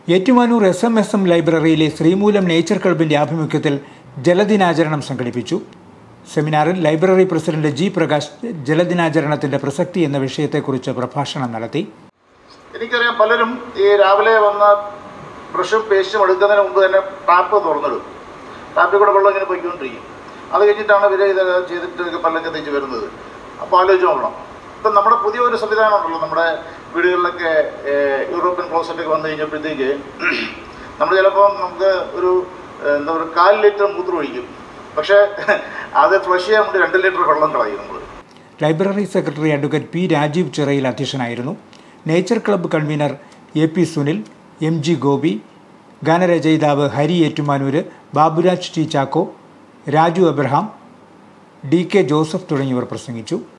Ettumanoor SMSM ലൈബ്രറിയിലെ Sreemoolam nature ക്ലബിന്റെ ആഭിമുഖ്യത്തിൽ ജലദിനാചരണം സംഘടിപ്പിച്ചു. സെമിനാറിൽ ലൈബ്രറി പ്രസിഡന്റ് G. പ്രകാശ് ജലദിനാചരണത്തിന്റെ പ്രസക്തി എന്ന വിഷയത്തെക്കുറിച്ച് പ്രഭാഷണം നടത്തി. എനിക്കറിയാം, പലരും ഈ രാവിലെ വന്ന് ബ്രഷും പേസ്റ്റും എടുക്കുന്നതിന് മുമ്പ് തന്നെ ടാപ്പ് തുറന്നിടും. ടാപ്പിൽ കൂടെ വെള്ളം ഇങ്ങനെ പൊയ്ക്കൊണ്ടിരിക്കും. അത് കഴിഞ്ഞിട്ടാണ് ഇവർ ഇത് ചെയ്തിട്ട് പല്ലൊക്കെ തേച്ച് വരുന്നത്. അപ്പോൾ ആലോചിച്ച് നോക്കണം. ഇപ്പം നമ്മുടെ പുതിയൊരു സംവിധാനം ഉണ്ടല്ലോ, നമ്മുടെ വീടുകളിലൊക്കെ യൂറോപ്യൻ ക്ലോസറ്റൊക്കെ വന്നു കഴിഞ്ഞപ്പോഴത്തേക്ക് നമ്മൾ ചിലപ്പോൾ നമുക്ക് ഒരു 4 ലിറ്റർ മൂത്രം ഒഴിക്കും. പക്ഷേ അത് ഫ്ലഷ് ചെയ്യാൻ വേണ്ടി 2 ലിറ്റർ വെള്ളം കളയും നമ്മൾ. Library secretary advocate P. Rajeev Chirayil അധ്യക്ഷനായിരുന്നു. Nature club convener AP Sunil, MG Gopi, ഗാനരചയിതാവ് ഹരി ഏറ്റുമാനൂര്, ബാബുരാജ് T. ചാക്കോ, രാജു അബ്രഹാം, DK ജോസഫ് തുടങ്ങിയവർ പ്രസംഗിച്ചു.